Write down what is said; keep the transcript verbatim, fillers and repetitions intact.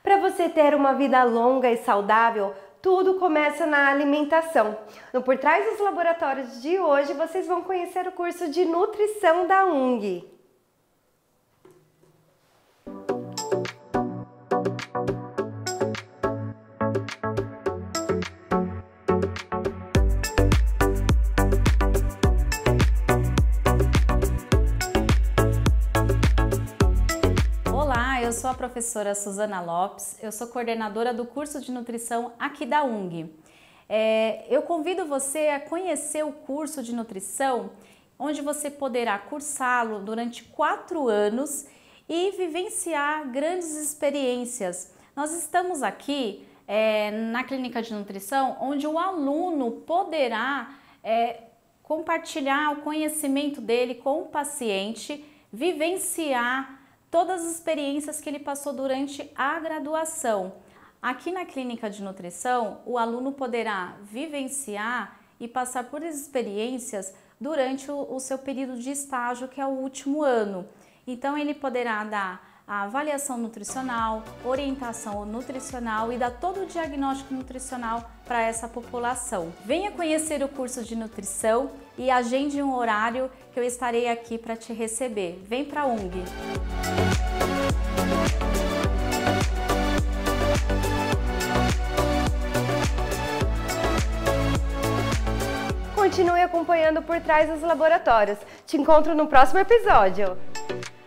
Para você ter uma vida longa e saudável, tudo começa na alimentação. No Por Trás dos Laboratórios de hoje, vocês vão conhecer o curso de nutrição da U N G. Eu sou a professora Suzana Lopes, eu sou coordenadora do curso de nutrição aqui da U N G. É, eu convido você a conhecer o curso de nutrição, onde você poderá cursá-lo durante quatro anos e vivenciar grandes experiências. Nós estamos aqui é, na clínica de nutrição, onde o aluno poderá é, compartilhar o conhecimento dele com o paciente, vivenciar todas as experiências que ele passou durante a graduação. Aqui na clínica de nutrição, o aluno poderá vivenciar e passar por experiências durante o, o seu período de estágio, que é o último ano. Então ele poderá dar a avaliação nutricional, orientação nutricional e dar todo o diagnóstico nutricional para essa população. Venha conhecer o curso de nutrição e agende um horário que eu estarei aqui para te receber. Vem para a U N G! Continue acompanhando Por Trás dos Laboratórios. Te encontro no próximo episódio.